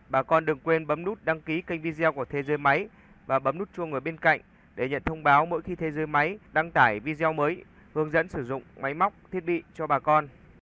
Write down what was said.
Bà con đừng quên bấm nút đăng ký kênh video của Thế giới máy và bấm nút chuông ở bên cạnh để nhận thông báo mỗi khi Thế giới máy đăng tải video mới, hướng dẫn sử dụng máy móc, thiết bị cho bà con.